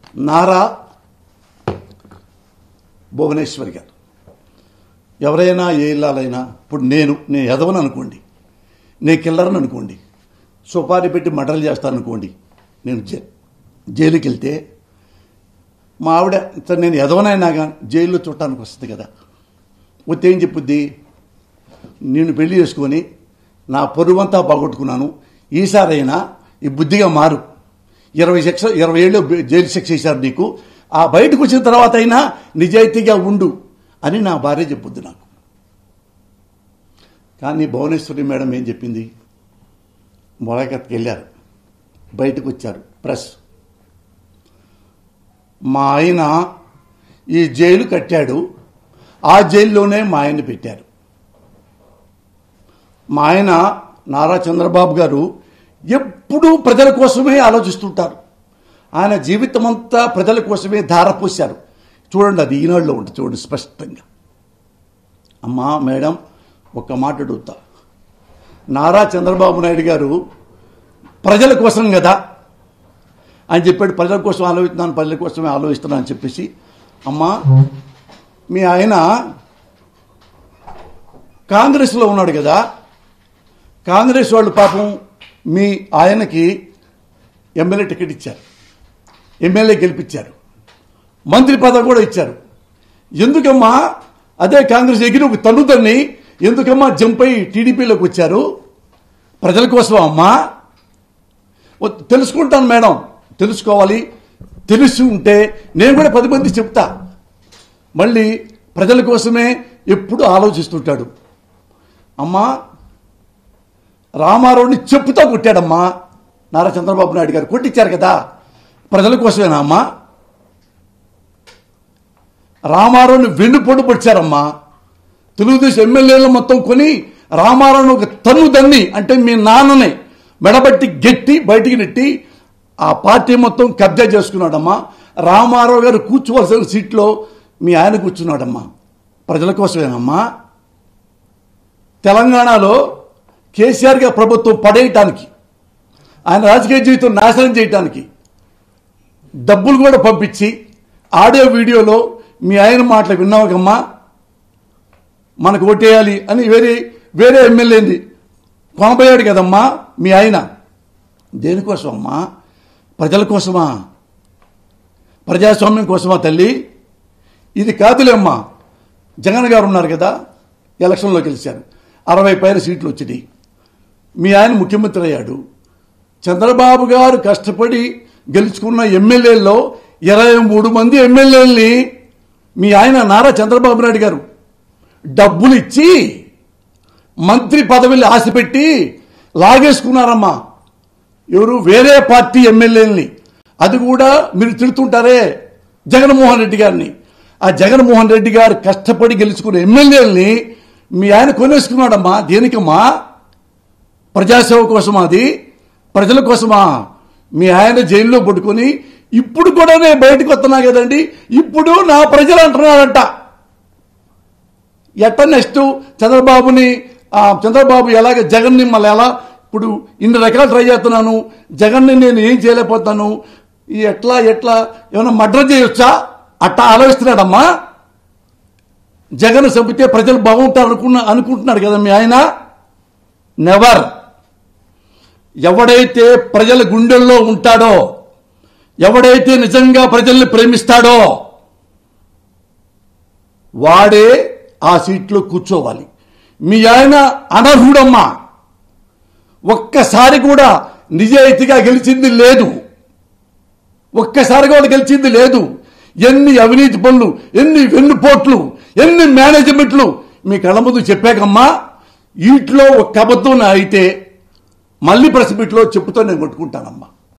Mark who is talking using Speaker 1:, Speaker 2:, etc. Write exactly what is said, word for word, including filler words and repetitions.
Speaker 1: నారా భువనేశ్వరి గారు ఎవరైనా ఏ ఇల్లాలైనా ఇప్పుడు నేను నేను ఎదవను అనుకోండి, నేను కిల్లరని అనుకోండి, సుపారీ పెట్టి మర్డర్లు చేస్తాను అనుకోండి, నేను జై జైలుకి వెళ్తే మా ఆవిడ నేను ఎదవనైనా కానీ జైల్లో చూడటానికి వస్తుంది కదా. వస్తే ఏం చెప్పుద్ది, నేను పెళ్లి చేసుకొని నా పొరువంతా బాగొట్టుకున్నాను, ఈసారైనా ఈ బుద్ధిగా మారు, ఇరవై శిక్ష ఇరవై ఏళ్ళు జైలు శిక్ష చేశారు నీకు, ఆ బయటకు వచ్చిన తర్వాత అయినా నిజాయితీగా ఉండు అని నా భార్య చెప్పుద్ది నాకు. కానీ భువనేశ్వరి మేడం ఏం చెప్పింది, మొలకత్కి వెళ్ళారు, బయటకు వచ్చారు ప్రెస్, మా ఆయన ఈ జైలు కట్టాడు, ఆ జైల్లోనే మా ఆయన్ని పెట్టారు. మా ఆయన నారా చంద్రబాబు గారు ఎప్పుడూ ప్రజల కోసమే ఆలోచిస్తుంటారు. ఆయన జీవితం అంతా ప్రజల కోసమే ధారపోశారు. చూడండి, అది ఈనాడులో ఉంటుంది, చూడండి స్పష్టంగా. అమ్మా మేడం, ఒక్క మాట అడుగుతా, నారా చంద్రబాబు నాయుడు గారు ప్రజల కోసం కదా అని చెప్పాడు, ప్రజల కోసం ఆలోచిస్తున్నాను, ప్రజల కోసమే ఆలోచిస్తున్నాను అని చెప్పేసి. అమ్మా మీ ఆయన కాంగ్రెస్లో ఉన్నాడు కదా, కాంగ్రెస్ వాళ్ళు పాపం మీ ఆయనకి ఎమ్మెల్యే టికెట్ ఇచ్చారు, ఎమ్మెల్యే గెలిపించారు, మంత్రి పదవి కూడా ఇచ్చారు. ఎందుకమ్మా అదే కాంగ్రెస్ ఎగిరి ఒక తన్నుతన్ని ఎందుకమ్మా జంప్ అయి టీడీపీలోకి వచ్చారు? ప్రజల కోసం అమ్మా. తెలుసుకుంటాను మేడం, తెలుసుకోవాలి, తెలిసి ఉంటే నేను కూడా పది మంది చెప్తా. మళ్ళీ ప్రజల కోసమే ఎప్పుడు ఆలోచిస్తుంటాడు. అమ్మా రామారావుని చెప్పుతో కొట్టాడమ్మా నారా చంద్రబాబు నాయుడు గారు, కొట్టించారు కదా, ప్రజల కోసమేనా అమ్మా? రామారావుని వెన్నుపోటు పొడిచారమ్మా. తెలుగుదేశం ఎమ్మెల్యేలు మొత్తం కొని రామారావుని ఒక తన్ను దన్ని అంటే మీ నాన్నని మెడబట్టి గెట్టి బయటికి నెట్టి ఆ పార్టీ మొత్తం కబ్జా చేసుకున్నాడమ్మా. రామారావు గారు కూర్చోవలసిన సీట్లో మీ ఆయన కూర్చున్నాడమ్మా. ప్రజల కోసమేనమ్మా. తెలంగాణలో కేసీఆర్ గారి ప్రభుత్వం పడేయటానికి, ఆయన రాజకీయ జీవితం నాశనం చేయటానికి డబ్బులు కూడా పంపించి ఆడియో వీడియోలో మీ ఆయన మాటలు విన్నావుకమ్మా, మనకు ఓటేయాలి అని వేరే వేరే ఎమ్మెల్యేని కొనబోయాడు కదమ్మా మీ ఆయన. దేనికోసం అమ్మా? ప్రజల కోసమా? ప్రజాస్వామ్యం కోసమా తల్లి? ఇది కాదులేమ్మా. జగన్ గారు ఉన్నారు కదా, ఎలక్షన్లో గెలిచారు, అరవై పైన సీట్లు వచ్చినాయి, మీ ఆయన ముఖ్యమంత్రి అయ్యాడు. చంద్రబాబు గారు కష్టపడి గెలుచుకున్న ఎమ్మెల్యేల్లో ఇరవై మూడు మంది ఎమ్మెల్యేలని మీ ఆయన నారా చంద్రబాబు నాయుడు గారు డబ్బులు ఇచ్చి మంత్రి పదవిని ఆశపెట్టి లాగేసుకున్నారమ్మా. ఎవరు? వేరే పార్టీ ఎమ్మెల్యేలని. అది కూడా మీరు తిడుతుంటారే జగన్మోహన్ రెడ్డి గారిని. ఆ జగన్మోహన్ రెడ్డి గారు కష్టపడి గెలుచుకున్న ఎమ్మెల్యేలని మీ ఆయన కొనేసుకున్నాడమ్మా. దేనికమ్మా? ప్రజాసేవ కోసమా? అది ప్రజల కోసమా? మీ ఆయన జైల్లో పట్టుకొని ఇప్పుడు కూడా నేను బయటకు వస్తున్నా కదండి, ఇప్పుడు నా ప్రజలు అంటున్నారంట. ఎట్ట నెక్స్ట్ చంద్రబాబుని చంద్రబాబు ఎలాగ జగన్ని మళ్ళీ ఎలా ఇప్పుడు ఇన్ని రకాలు ట్రై చేస్తున్నాను, జగన్ని నేను ఏం చేయలేకపోతాను, ఎట్లా ఎట్లా ఏమైనా మర్డర్ చేయొచ్చా అట్టా ఆలోచిస్తున్నాడమ్మా. జగన్ చంపితే ప్రజలు బాగుంటారు అనుకున్న అనుకుంటున్నాడు కదా మీ ఆయన. నెవర్. ఎవడైతే ప్రజల గుండెల్లో ఉంటాడో, ఎవడైతే నిజంగా ప్రజల్ని ప్రేమిస్తాడో వాడే ఆ సీట్లో కూర్చోవాలి. మీ ఆయన అనర్హుడమ్మా. ఒక్కసారి కూడా నిజాయితీగా గెలిచింది లేదు, ఒక్కసారి కూడా గెలిచింది లేదు. ఎన్ని అవినీతి పనులు, ఎన్ని వెన్నుపోట్లు, ఎన్ని మేనేజ్మెంట్లు మీ కళ్ళ ముందు చెప్పాకమ్మా. వీటిలో ఒక్క అబద్ధం అయితే మళ్ళీ ప్రెస్ మీట్లో చెప్పుతో నేను కొట్టుకుంటానమ్మా.